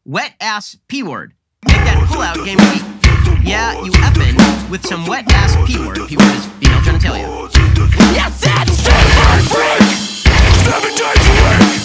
Wet ass P word. Make that pull out game beat. Yeah, you effin' with some wet ass P word. P word is female genitalia. Yes, that's straight for a freak! 7 times a week!